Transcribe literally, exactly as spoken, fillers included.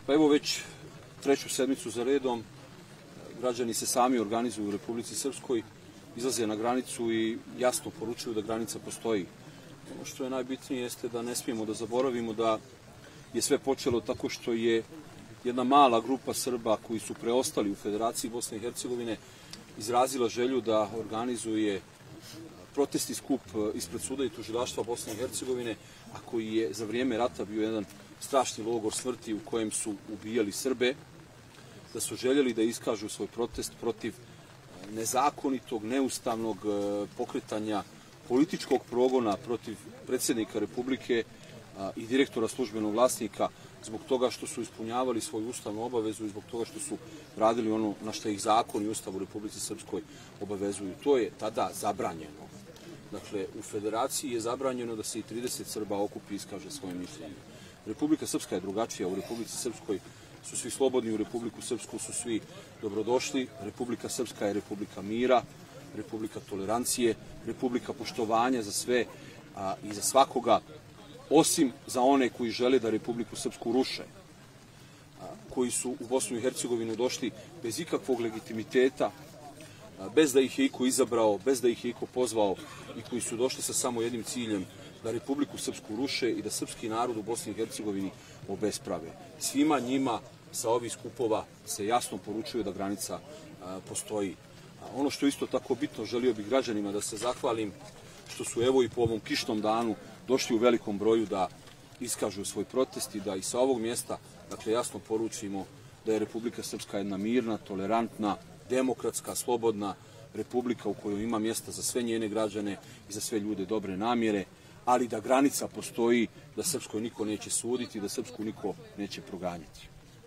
Pa evo već treću sedmicu za redom građani se sami organizuju u Republici Srpskoj, izlaze na granicu i jasno poručuju da granica postoji. Ono što je najbitnije jeste da ne smijemo da zaboravimo da je sve počelo tako što je jedna mala grupa Srba koji su preostali u Federaciji Bosne i Hercegovine izrazila želju da organizuje protestni skup ispred suda i tužilaštva Bosne i Hercegovine, a koji je za vrijeme rata bio jedan strašni logor smrti u kojem su ubijali Srbe, da su željeli da iskažu svoj protest protiv nezakonitog, neustavnog pokretanja političkog progona protiv predsjednika Republike i direktora službenog glasnika zbog toga što su ispunjavali svoju ustavnu obavezu i zbog toga što su radili ono na što ih zakon i ustav u Republici Srpskoj obavezuju. To je tada zabranjeno. Dakle, u Federaciji je zabranjeno da se i trideset Srba okupi i iskaže svoje mišljenje. Republika Srpska je drugačija. U Republici Srpskoj su svi slobodni, u Republiku Srpsku su svi dobrodošli. Republika Srpska je republika mira, republika tolerancije, republika poštovanja za sve a, i za svakoga, osim za one koji žele da Republiku Srpsku ruše, a, koji su u Bosnu i Hercegovinu došli bez ikakvog legitimiteta, a, bez da ih je iko izabrao, bez da ih je iko pozvao i koji su došli sa samo jednim ciljem da Republiku Srpsku ruše i da srpski narod u Bosni i Hercegovini obesprave. Svima njima sa ovih skupova se jasno poručuje da granica a, postoji. A ono što isto tako bitno, želio bih građanima da se zahvalim što su evo i po ovom kišnom danu došli u velikom broju da iskažu svoj protest i da i sa ovog mjesta dakle, jasno poručimo da je Republika Srpska jedna mirna, tolerantna, demokratska, slobodna republika u kojoj ima mjesta za sve njene građane i za sve ljude dobre namjere, ali da granica postoji, da Srpskoj niko neće suditi, da Srpsku niko neće proganjati.